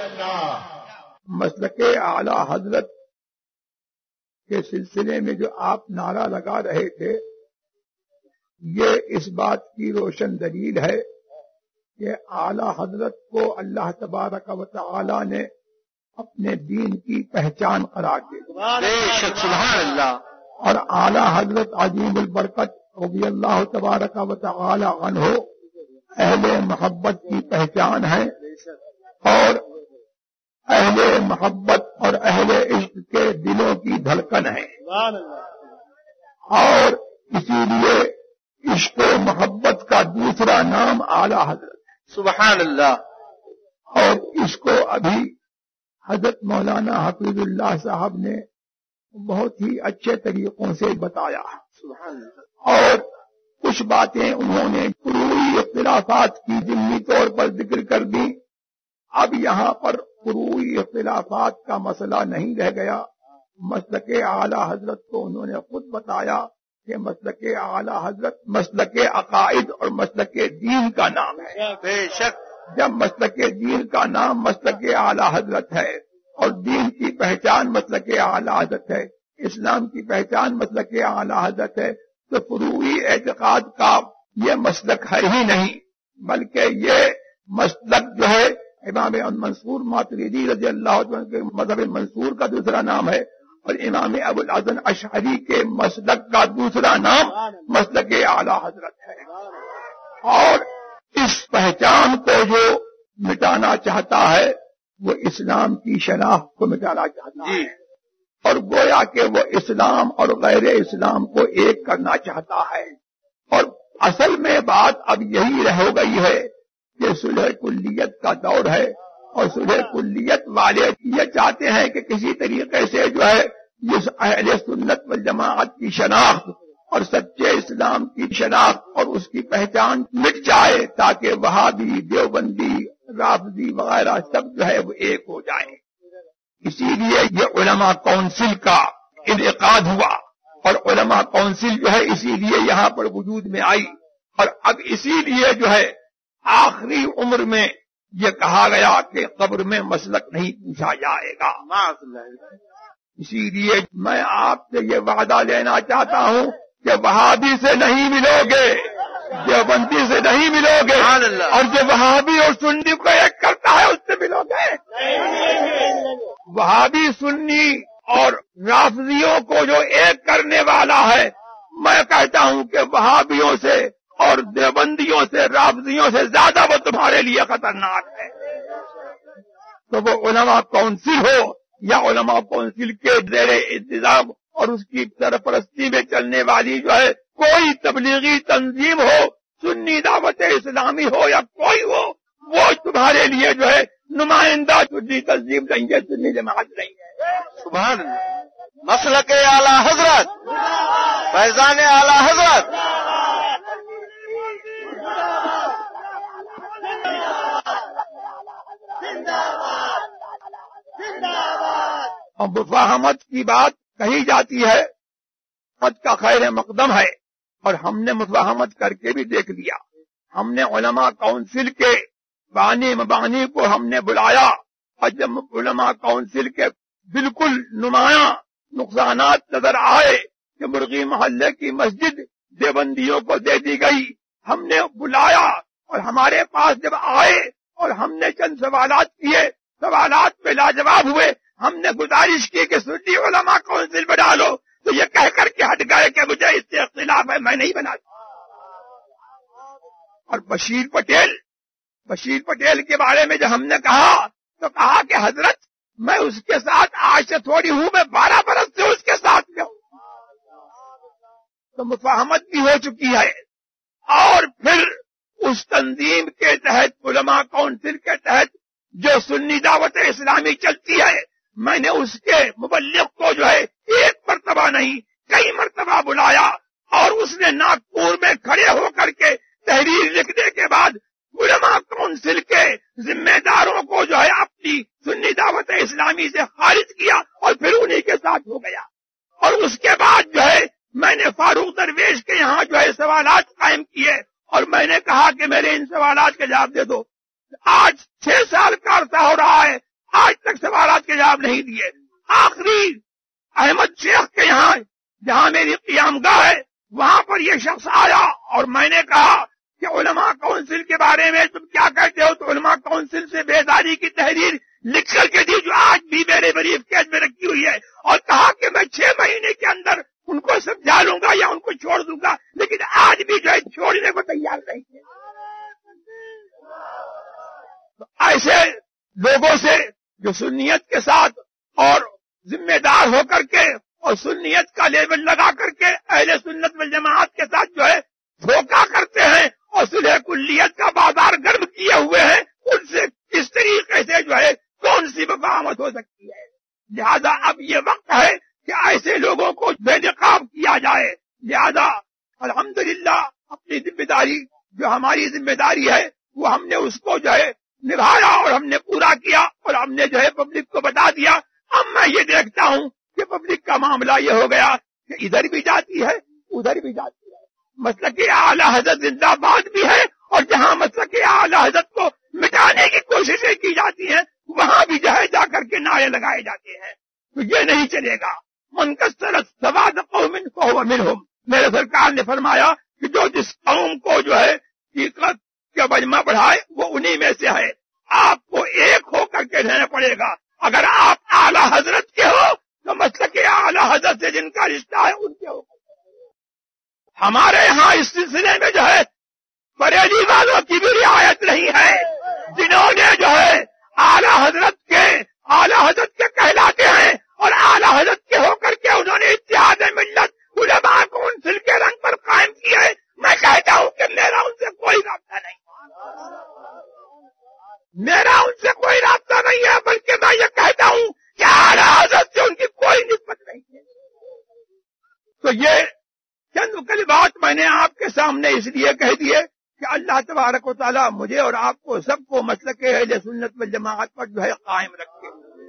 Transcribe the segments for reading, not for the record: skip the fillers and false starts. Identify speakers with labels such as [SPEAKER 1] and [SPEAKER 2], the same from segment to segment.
[SPEAKER 1] مسلک اعلی حضرت کے سلسلے میں جو آپ نعرہ لگا رہے تھے، یہ اس بات کی روشن دلیل ہے کہ اعلی حضرت کو اللہ تبارک و تعالی نے اپنے دین کی پہچان قرار دے دی۔
[SPEAKER 2] بے شک، سبحان اللہ۔
[SPEAKER 1] اور اعلی حضرت عظیم البرکت رضی اللہ تبارک و تعالی عنہ اہل محبت کی پہچان ہے، اور اہل محبت اور اہل عشق کے دلوں کی دھڑکن ہے، اور اسی لیے عشق و محبت کا دوسرا نام اعلی حضرت ہے۔
[SPEAKER 2] سبحان اللہ۔
[SPEAKER 1] اور اس کو ابھی حضرت مولانا حفیظ اللہ صاحب نے بہت ہی اچھے طریقوں سے بتایا،
[SPEAKER 2] سبحان اللہ۔
[SPEAKER 1] اور کچھ باتیں انہوں نے فروعی اختلافات کی ضمنی طور پر ذکر کر دی۔ اب یہاں پر فروعی اختلافات کا مسئلہ نہیں رہ گیا۔ مسلک اعلی حضرت کو انہوں نے خود بتایا کہ مسلک اعلی حضرت مسلک عقائد اور مسلک دین کا نام ہے۔
[SPEAKER 2] بے شک۔
[SPEAKER 1] جب مسلک دین کا نام مسلک اعلی حضرت ہے اور دین کی پہچان مسلک اعلی حضرت ہے، اسلام کی پہچان مسلک اعلی حضرت ہے، تو فروعی اعتقاد کا یہ مسلک ہے ہی نہیں، بلکہ یہ مسلک جو ہے امام منصور ماتریدی رضی اللہ عنہ کے مذہب منصور کا دوسرا نام ہے، اور امام ابو الحسن اشعری کے مسلک کا دوسرا نام مسلک اعلی حضرت ہے۔ اور اس پہچان کو جو مٹانا چاہتا ہے وہ اسلام کی شناخت کو مٹانا چاہتا ہے، اور گویا کہ وہ اسلام اور غیر اسلام کو ایک کرنا چاہتا ہے۔ اور اصل میں بات اب یہی ہو گئی ہے کہ صلح کلیت کا دور ہے، اور صلح کلیت والے یہ چاہتے ہیں کہ کسی طریقے سے جو ہے جس اہل سنت والجماعت کی شناخت اور سچے اسلام کی شناخت اور اس کی پہچان مٹ جائے، تاکہ وہابی، دیوبندی، رافضی وغیرہ سب جو ہے وہ ایک ہو جائیں۔ اسی لیے یہ علماء کونسل کا انعقاد ہوا، اور علماء کونسل جو ہے اسی لیے یہاں پر وجود میں آئی، اور اب اسی لیے جو ہے آخری عمر میں یہ کہا گیا کہ قبر میں مسلک نہیں پوچھا جائے گا۔ اسی لیے میں آپ سے یہ وعدہ لینا چاہتا ہوں کہ وہابی سے نہیں ملو گے، دیوبندی سے نہیں ملو گے، اور جو وہابی اور سنی کو ایک کرتا ہے اس سے ملو گے۔ وہابی، سنی اور رافضیوں کو جو ایک کرنے والا ہے، میں کہتا ہوں کہ وہابیوں سے اور دیوبندیوں سے، رافضیوں سے زیادہ وہ تمہارے لیے خطرناک ہے۔ تو وہ علماء کونسل ہو یا علماء کونسل کے زیر انتظام اور اس کی سرپرستی میں چلنے والی جو ہے کوئی تبلیغی تنظیم ہو، سنی دعوت اسلامی ہو یا کوئی ہو، وہ تمہارے لیے جو ہے نمائندہ سنی تنظیم نہیں ہے، سنی جماعت نہیں ہے۔
[SPEAKER 2] سبحان اللہ۔ مسلک اعلی حضرت، فیضان اعلی حضرت۔
[SPEAKER 1] اور مفاہمت کی بات کہی جاتی ہے، مفاہمت کا خیر مقدم ہے، اور ہم نے مفاہمت کر کے بھی دیکھ لیا۔ ہم نے علماء کونسل کے بانی مبانی کو ہم نے بلایا، اور جب علماء کونسل کے بالکل نمایاں نقصانات نظر آئے کہ مرغی محلے کی مسجد دیوبندیوں کو دے دی گئی، ہم نے بلایا اور ہمارے پاس جب آئے اور ہم نے چند سوالات کیے، سوالات پہ لاجواب ہوئے، ہم نے گزارش کی کہ سنی علماء کونسل بنا لو، تو یہ کہہ کر کے ہٹ گئے کہ مجھے اس سے اختلاف ہے، میں نہیں بناتا۔ اور بشیر پٹیل کے بارے میں جب ہم نے کہا تو کہا کہ حضرت میں اس کے ساتھ آج سے تھوڑی ہوں، میں 12 برس سے اس کے ساتھ میں ہوں۔ تو مفاہمت بھی ہو چکی ہے، اور پھر اس تنظیم کے تحت، علماء کونسل کے تحت جو سنی دعوت اسلامی چلتی ہے، میں نے اس کے مبلغ کو جو ہے ایک مرتبہ نہیں کئی مرتبہ بلایا، اور اس نے ناگپور میں کھڑے ہو کر کے تحریر لکھنے کے بعد علماء کونسل کے ذمہ داروں کو جو ہے اپنی سنی دعوت اسلامی سے خارج کیا، اور پھر انہی کے ساتھ ہو گیا۔ اور اس کے بعد جو ہے میں نے فاروق درویش کے یہاں جو ہے سوالات قائم کیے، اور میں نے کہا کہ میرے ان سوالات کے جواب دے دو۔ آج 6 سال کا عرصہ ہو رہا ہے، آج تک سوالات کے جواب نہیں دیے. آخری احمد شیخ کے یہاں جہاں میری قیام گاہ ہے وہاں پر یہ شخص آیا اور میں نے کہا کہ علماء کونسل کے بارے میں تم کیا کہتے ہو؟ تو علماء کونسل سے بیداری کی تحریر لکھ کر کے دی جو آج بھی میرے بریف کیس میں رکھی ہوئی ہے، اور کہا کہ میں 6 مہینے کے اندر ان کو سمجھا لوں گا یا ان کو چھوڑ دوں گا، لیکن آج بھی جو ہے چھوڑنے کو تیار نہیں ہے. ایسے لوگوں سے جو سنیت کے ساتھ اور ذمہ دار ہو کر کے اور سنیت کا لیبل لگا کر کے اہل سنت والجماعت کے ساتھ جو ہے دھوکہ کرتے ہیں اور صلح کلیت کا بازار گرم کیے ہوئے ہیں، ان سے کس طریقے سے جو ہے کون سی مفاہمت ہو سکتی ہے؟ لہذا اب یہ وقت ہے کہ ایسے لوگوں کو بے نقاب کیا جائے. لہذا الحمدللہ اپنی ذمہ داری جو ہماری ذمہ داری ہے وہ ہم نے اس کو جو ہے نبھایا اور ہم نے پورا کیا اور ہم نے جو ہے پبلک کو بتا دیا. اب میں یہ دیکھتا ہوں کہ پبلک کا معاملہ یہ ہو گیا کہ ادھر بھی جاتی ہے ادھر بھی جاتی ہے. مسلک اعلی حضرت زندہ باد بھی ہے اور جہاں مسلک اعلی حضرت کو مٹانے کی کوششیں کی جاتی ہیں وہاں بھی جو ہے جا کر کے نعرے لگائے جاتے ہیں. تو یہ نہیں چلے گا. من کثرت سواد قوم فهو منهم. میرے سرکار نے فرمایا کہ جو جس قوم کو جو ہے حقیقت کا مجمع بڑھائے وہ انہی میں سے ہے. آپ کو ایک ہو کر کے رہنا پڑے گا. اگر آپ اعلی حضرت کے ہو تو مسلک اعلی حضرت سے جن کا رشتہ ہے ان کے ہو. ہمارے یہاں اس سلسلے میں جو ہے بریلی والوں کی بھی رعایت نہیں ہے، جنہوں نے جو ہے اعلی حضرت کے کہلاتے ہیں اور اعلی حضرت کے ہو کر کے انہوں نے اتحاد ملت علماء کونسل کے رنگ پر قائم کیا ہے. میں کہتا ہوں کہ میرا ان سے کوئی رابطہ نہیں ہے، بلکہ میں یہ کہتا ہوں کہ اعلی حضرت سے ان کی کوئی نسبت نہیں ہے. تو یہ چند کلمات میں نے آپ کے سامنے اس لیے کہہ دیے کہ اللہ تبارک و تعالیٰ مجھے اور آپ کو سب کو مسلک اہل سنت والجماعت پر جو ہے قائم رکھے،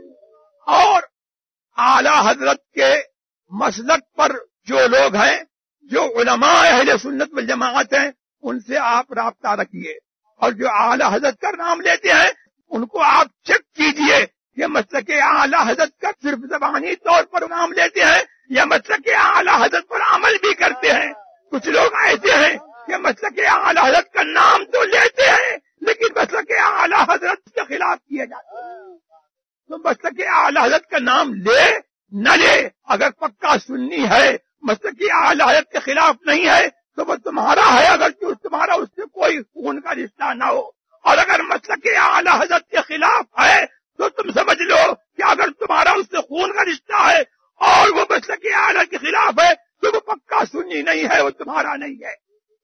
[SPEAKER 1] اور اعلی حضرت کے مسلک پر جو لوگ ہیں جو علماء اہل سنت والجماعت ہیں ان سے آپ رابطہ رکھیے، اور جو اعلی حضرت کا نام لیتے ہیں ان کو آپ چیک کیجئے کہ مسلک اعلی حضرت کا صرف زبانی طور پر نام لیتے ہیں یا مسلک اعلی حضرت پر عمل بھی کرتے ہیں. کچھ لوگ ایسے ہیں کہ مسلک اعلی حضرت کا نام تو لیتے ہیں لیکن مسلک اعلی حضرت کے خلاف کیے جاتے ہیں. تو مسلک اعلی حضرت کا نام لے نہ لے، اگر پکا سنی ہے مسلک اعلی حضرت کے خلاف نہیں ہے تو وہ تمہارا ہے، اگر تمہارا اس سے کوئی خون کا رشتہ نہ ہو. اور اگر مسلک اعلی حضرت کے خلاف ہے تو تم سمجھ لو کہ اگر تمہارا اس سے خون کا رشتہ ہے اور وہ مسلک اعلی کے خلاف ہے تو وہ پکا سنی نہیں ہے، وہ تمہارا نہیں ہے.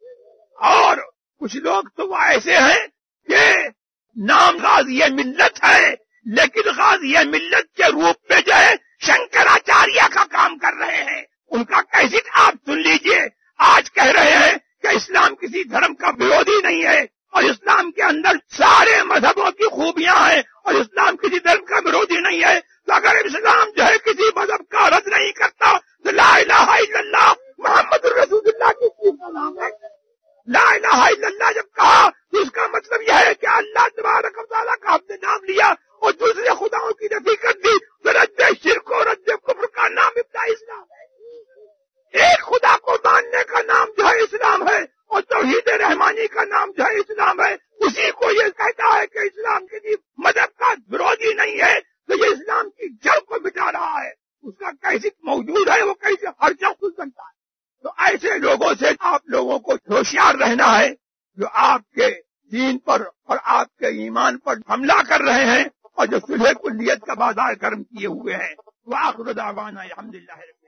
[SPEAKER 1] اور کچھ لوگ تو وہ ایسے ہیں کہ نام غازی ملت ہے لیکن غازی ملت کے روپ میں جو ہے شنکراچاریہ کا کام کر رہے ہیں. ان کا کیسٹ آپ سن لیجئے. آج کہہ رہے ہیں کہ اسلام کسی دھرم کا ورودھی نہیں ہے اور اسلام کے اندر سارے مذہبوں کی خوبیاں ہیں اور اسلام کسی دھرم کا ورودھی نہیں ہے. تو اگر اسلام جو ہے کسی مذہب کا رد نہیں کرتا تو لا الہ الا اللہ محمد الرسول اللہ کی چیز کا نام ہے. لا الہ الا اللہ جب کہا تو اس کا مطلب یہ ہے کہ اللہ تبارک و تعالیٰ کا آپ نے نام لیا اور دوسرے خداؤں کی نفی کر دی تو رد شرک اور رد کفر کا نام ابتدا اسلام ہے. ایک خدا کو ماننے کا نام جو ہے اسلام ہے اور توحید رحمانی کا نام جو ہے اسلام ہے. اسی کو یہ کہتا ہے کہ اسلام کسی مذہب کا ورودھی نہیں ہے تو یہ اسلام کی جڑ کو مٹا رہا ہے. اس کا کیسے موجود ہے وہ کیسے ہر جگہ کھل سکتا ہے. تو ایسے لوگوں سے آپ لوگوں کو ہوشیار رہنا ہے جو آپ کے دین پر اور آپ کے ایمان پر حملہ کر رہے ہیں اور جو صلح کلیت کا بازار گرم کیے ہوئے ہیں. وآخر دعوانا الحمدللہ.